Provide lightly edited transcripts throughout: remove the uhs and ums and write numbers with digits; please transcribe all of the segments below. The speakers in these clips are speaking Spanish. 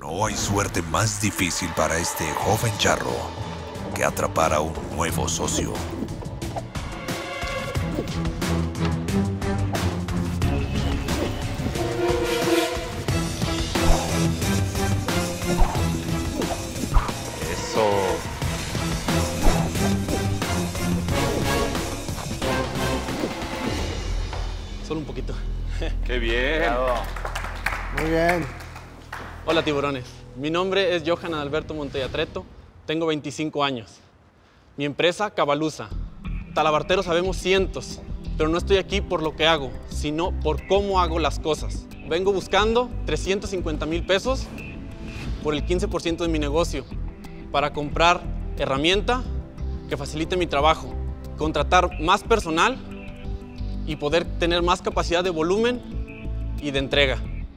No hay suerte más difícil para este joven charro que atrapar a un nuevo socio. Eso. Solo un poquito. ¡Qué bien! Bravo. Muy bien. Hola, tiburones. Mi nombre es Johan Alberto Montellatreto. Tengo 25 años. Mi empresa, Cabaluza. Talabarteros sabemos cientos, pero no estoy aquí por lo que hago, sino por cómo hago las cosas. Vengo buscando 350,000 pesos por el 15% de mi negocio para comprar herramienta que facilite mi trabajo, contratar más personal y poder tener más capacidad de volumen y de entrega.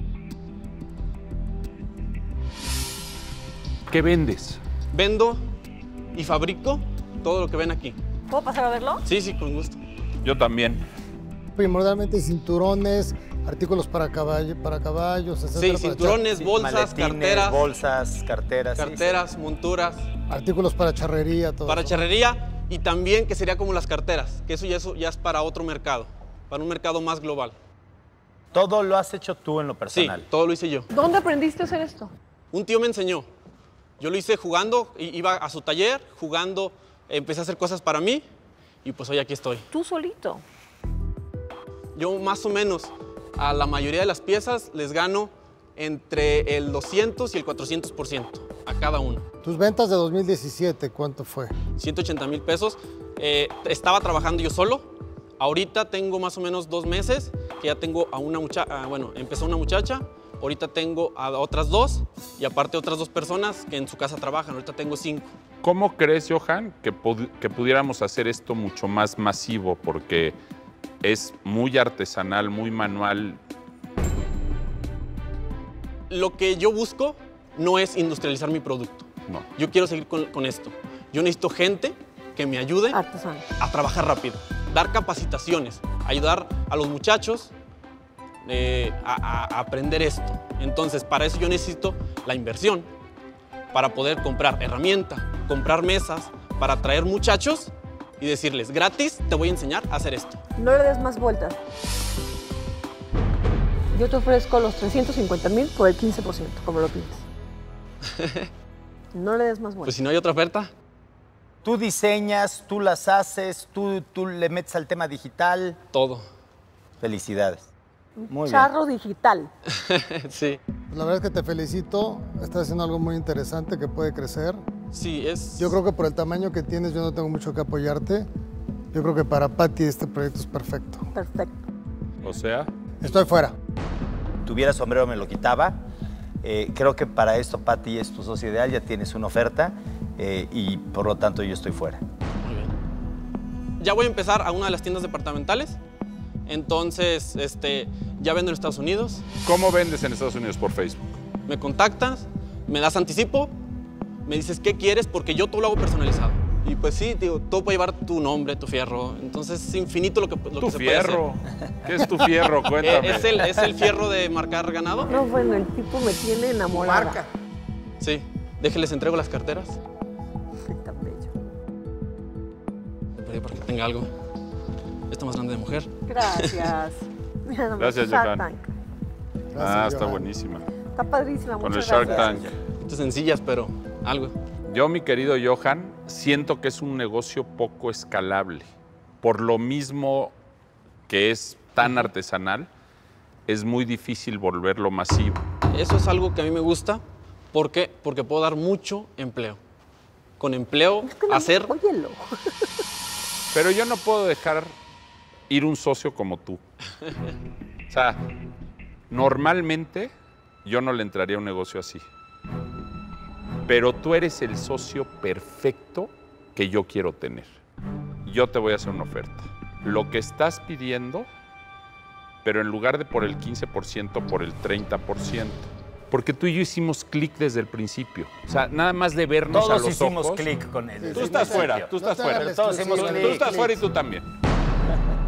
¿Qué vendes? Vendo y fabrico todo lo que ven aquí. ¿Puedo pasar a verlo? Sí, sí, con gusto. Yo también. Primordialmente cinturones, artículos para caballos, etcétera. Sí, cinturones, bolsas, Maletines, carteras, bolsas, carteras. carteras, monturas, artículos para charrería, todo para eso. charrería y también que sería como las carteras, que eso ya es para otro mercado, para un mercado más global. Todo lo has hecho tú en lo Sí, personal. todo lo hice yo. ¿Dónde aprendiste a hacer esto? Un tío me enseñó. Yo lo hice jugando, iba a su taller, jugando, empecé a hacer cosas para mí y pues hoy aquí estoy. Tú solito. Yo más o menos a la mayoría de las piezas les gano entre el 200 y el 400% a cada uno. Tus ventas de 2017, ¿cuánto fue? 180,000 pesos. Estaba trabajando yo solo. Ahorita tengo más o menos 2 meses que ya tengo a una muchacha, bueno, empezó una muchacha, ahorita tengo a otras 2 y aparte otras 2 personas que en su casa trabajan, ahorita tengo 5. ¿Cómo crees, Johan, que pudiéramos hacer esto mucho más masivo? Porque es muy artesanal, muy manual. Lo que yo busco no es industrializar mi producto. No. Yo quiero seguir con esto. Yo necesito gente que me ayude Artesano. a trabajar rápido, dar capacitaciones, ayudar a los muchachos a aprender esto. Entonces, para eso yo necesito la inversión, para poder comprar herramienta, comprar mesas, para traer muchachos y decirles, gratis, te voy a enseñar a hacer esto. No le des más vueltas. Yo te ofrezco los 350,000 por el 15%, como lo pides. No le des más Pues vueltas. si no hay otra oferta, Tú diseñas, tú las haces, tú le metes al tema digital. todo. Felicidades. Muy bien. Charro digital. Sí, Pues la verdad es que te felicito, estás haciendo algo muy interesante que puede crecer. sí, es... Yo creo que por el tamaño que tienes yo no tengo mucho que apoyarte. Yo creo que para Pati este proyecto es perfecto. Perfecto. O sea, Estoy fuera. Tuviera sombrero me lo quitaba. Creo que para esto Pati es tu socio ideal, ya tienes una oferta y por lo tanto yo estoy fuera. Muy bien. Ya voy a empezar a una de las tiendas departamentales. Entonces, ya vendo en Estados Unidos. ¿cómo vendes en Estados Unidos por Facebook? Me contactas, me das anticipo, me dices qué quieres porque yo todo lo hago personalizado. Y pues sí, digo, todo puede llevar tu nombre, tu fierro. Entonces es infinito lo que ¿Tu se puede hacer. fierro? ¿Qué es tu fierro? Cuéntame. ¿Es el fierro de marcar ganado? No, bueno, el tipo me tiene enamorada. Sí. Déjenles entrego las carteras. Ay, tan bello. Para que tenga algo. Esta más grande de mujer. Gracias. Mira nomás, Gracias, Shark Johan. Tank. Gracias, Está Johan. buenísima. Está padrísima, Con el muchas Shark gracias. Tank. Estas sencillas, pero algo. Yo, mi querido Johan, siento que es un negocio poco escalable. Por lo mismo que es tan artesanal, es muy difícil volverlo masivo. Eso es algo que a mí me gusta. ¿Por qué? Porque puedo dar mucho empleo. Con empleo, Es que no, hacer... óyelo. Pero yo no puedo dejar ir un socio como tú. O sea, normalmente yo no le entraría a un negocio así. Pero tú eres el socio perfecto que yo quiero tener. Yo te voy a hacer una oferta. Lo que estás pidiendo, pero en lugar de por el 15%, por el 30%. Porque tú y yo hicimos clic desde el principio. O sea, nada más de vernos a Todos los hicimos ojos. clic con él. Tú estás fuera, tú estás fuera. Todos hicimos Tú clic. estás fuera y tú también.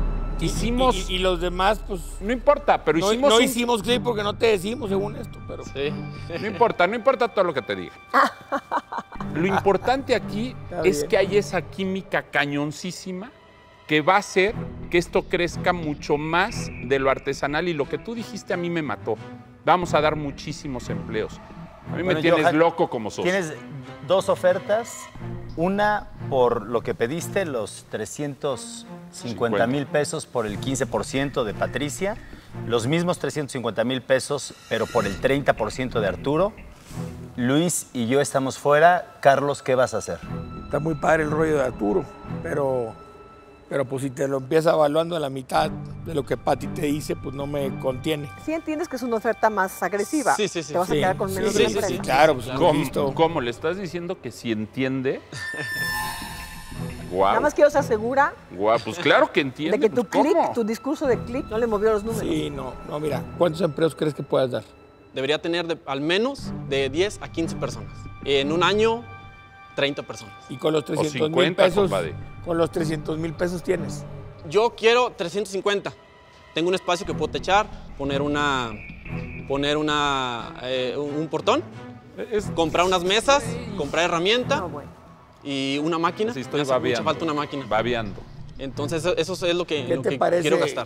hicimos... Y los demás, pues... No importa, pero No, hicimos... no un- hicimos clic porque no te decimos según esto, pero... Sí. No importa todo lo que te diga. Lo importante aquí Está es bien. que hay esa química cañoncísima que va a hacer que esto crezca mucho más de lo artesanal, y lo que tú dijiste a mí me mató. Vamos a dar muchísimos empleos. A mí Bueno, me tienes Johan, loco como socio. Tienes 2 ofertas. Una por lo que pediste, los 350,000 pesos por el 15% de Patricia. Los mismos 350,000 pesos, pero por el 30% de Arturo. Luis y yo estamos fuera. Carlos, ¿qué vas a hacer? Está muy padre el rollo de Arturo, pero pues si te lo empieza evaluando a la mitad de lo que Pati te dice, pues no me contiene. Sí entiendes que es una oferta más agresiva. Sí. Te vas a quedar con menos sí, de la sí, empresa. sí. Claro, pues ¿Cómo? ¿Cómo? ¿Le estás diciendo que si entiende? Guau. Nada más quiero estar segura Guau, pues claro que entiende. de que tu pues, clic, ¿cómo? tu discurso de clic no le movió los números. Sí, no, mira, ¿cuántos empleos crees que puedas dar? Debería tener al menos de 10 a 15 personas. En un año, 30 personas. Y con los 300,000 50, pesos, compadre. con los 300,000 pesos tienes. Yo quiero 350. Tengo un espacio que puedo techar, poner un portón, comprar unas mesas, comprar herramienta No, bueno. y una máquina. Sí, Me estoy hace mucha babeando. falta una máquina. Babeando. Entonces, eso es lo que, ¿Qué lo te que parece? quiero gastar.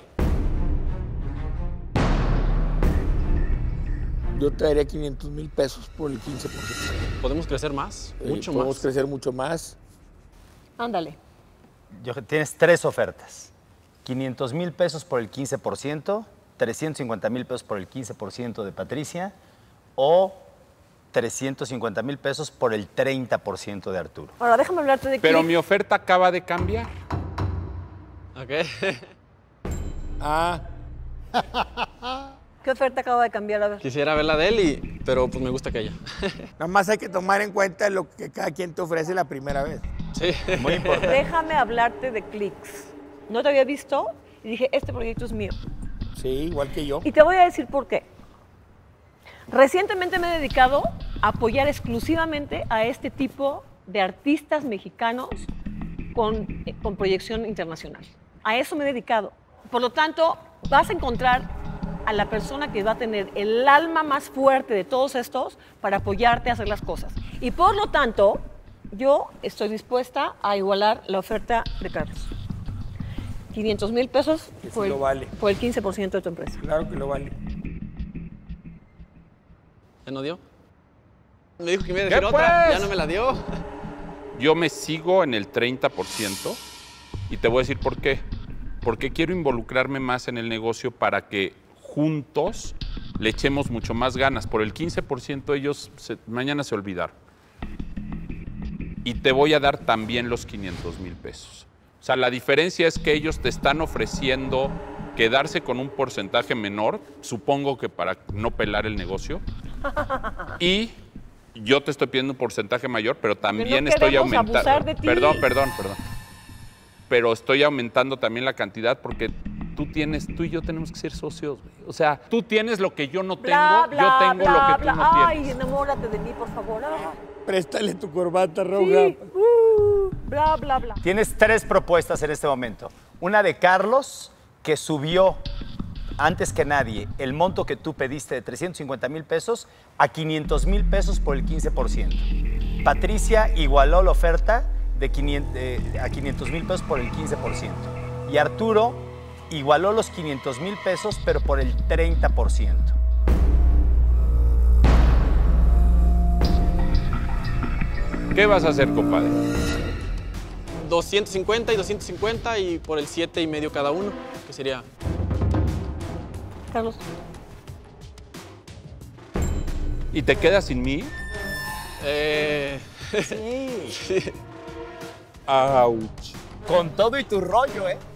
Yo traería 500,000 pesos por el 15%. Podemos crecer más, mucho Podemos más. crecer mucho más. Ándale. Tienes 3 ofertas. 500,000 pesos por el 15%, 350,000 pesos por el 15% de Patricia o 350,000 pesos por el 30% de Arturo. Ahora déjame hablarte de Pero clic. mi oferta acaba de cambiar. Ok. Ah, ¿Qué oferta acaba de cambiar? A ver. Quisiera ver la de él, pero pues me gusta aquella. nada más hay que tomar en cuenta lo que cada quien te ofrece la primera vez. Sí. Muy importante. Déjame hablarte de clics. No te había visto y dije, este proyecto es mío. Sí, igual que yo. Y te voy a decir por qué. Recientemente me he dedicado a apoyar exclusivamente a este tipo de artistas mexicanos con proyección internacional. A eso me he dedicado. Por lo tanto, vas a encontrar a la persona que va a tener el alma más fuerte de todos estos para apoyarte a hacer las cosas. Y por lo tanto, yo estoy dispuesta a igualar la oferta de Carlos. 500,000 pesos Que sí por lo vale. por el 15% de tu empresa. Claro que lo vale. ¿Ya no dio? Me dijo que me iba a ¿Qué, decir otra, pues? ya no me la dio. Yo me sigo en el 30% y te voy a decir por qué. Porque quiero involucrarme más en el negocio para que juntos le echemos mucho más ganas. Por el 15% ellos mañana se olvidaron. Y te voy a dar también los 500,000 pesos. O sea, la diferencia es que ellos te están ofreciendo quedarse con un porcentaje menor, supongo que para no pelar el negocio, y yo te estoy pidiendo un porcentaje mayor, pero también no estoy queremos aumentando. abusar de ti. Perdón. Pero estoy aumentando también la cantidad porque tú y yo tenemos que ser socios, güey. O sea, tú tienes lo que yo no tengo, Bla, bla, yo tengo bla, lo que bla. tú no Ay, tienes. enamórate de mí, por favor. Préstale tu corbata roja. Sí. Bla, bla, bla. Tienes 3 propuestas en este momento. Una de Carlos, que subió antes que nadie el monto que tú pediste de 350,000 pesos a 500,000 pesos por el 15%. Patricia igualó la oferta de 500,000 pesos por el 15%. Y Arturo igualó los 500,000 pesos, pero por el 30%. ¿Qué vas a hacer, compadre? 250 y 250 y por el 7,5 cada uno, que sería... Carlos. ¿Y te quedas sin mí? Sí. ¡Auch! Con todo y tu rollo, ¿eh?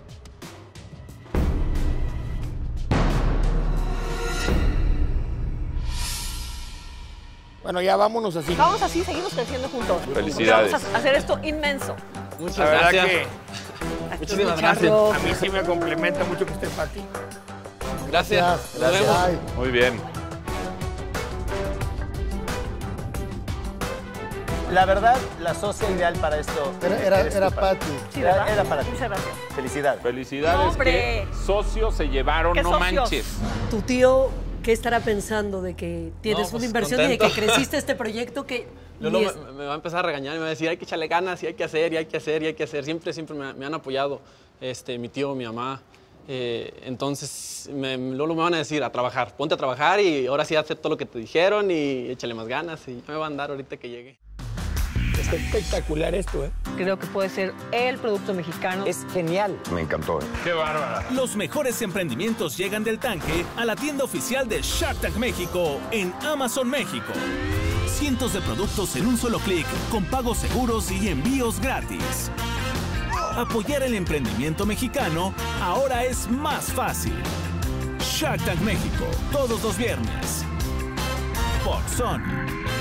Bueno, ya vámonos así. Vamos así, seguimos creciendo juntos. Felicidades. Vamos a hacer esto inmenso. Muchas La verdad gracias. que Muchísimas gracias. Charlos. a mí sí me complementa mucho que esté Pati. Gracias. Nos vemos. Ay. Muy bien. La verdad, la socia ideal para esto Era Pati. Sí, ¿verdad? Era para ti. Muchas gracias. Felicidades. Felicidades, ¡Hombre! que socios se llevaron, ¿Qué no socios? manches. Tu tío, ¿qué estará pensando de que tienes No, una pues, inversión y de contento. que creciste este proyecto que... Lolo ni es- me va a empezar a regañar y me va a decir, hay que echarle ganas, y hay que hacer, y hay que hacer, y hay que hacer. Siempre me han apoyado, mi tío, mi mamá. Entonces, Lolo me van a decir, a trabajar, ponte a trabajar y ahora sí haz todo lo que te dijeron y échale más ganas y ya me va a andar ahorita que llegue. Está espectacular esto, ¿eh? Creo que puede ser el producto mexicano. Es genial. Me encantó. Qué bárbara. Los mejores emprendimientos llegan del tanque a la tienda oficial de Shark Tank México en Amazon México. Cientos de productos en un solo clic, con pagos seguros y envíos gratis. Apoyar el emprendimiento mexicano ahora es más fácil. Shark Tank México, todos los viernes. Por Sony.